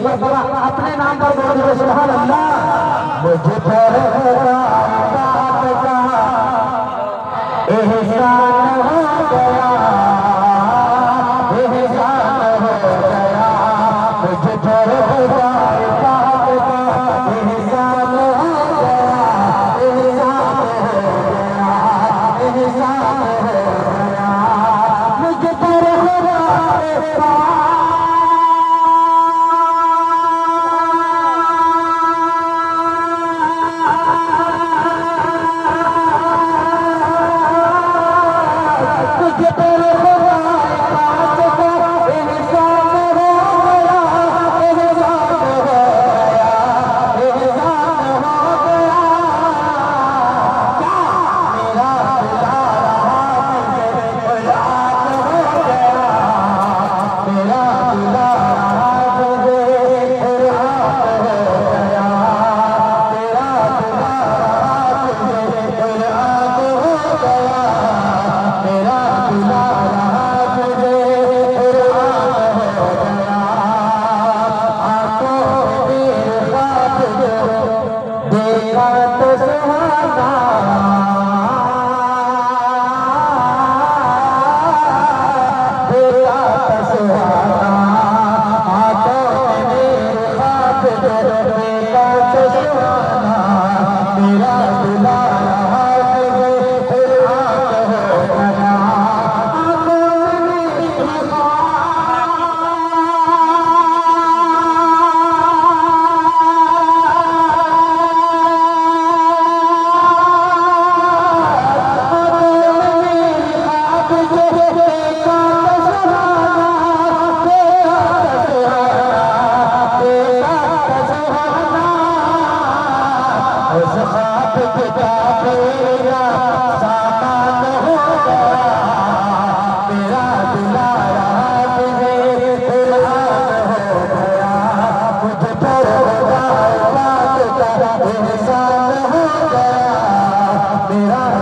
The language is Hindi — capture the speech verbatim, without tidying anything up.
मरतबा अपने नाम पर बोल दो सुभान अल्लाह। मुझे पर बात का एहसान हो गया, एहसान हो गया, मुझे पर बात का एहसान हो गया, एहसान हो गया, एहसान हो गया, मुझे पर मेरा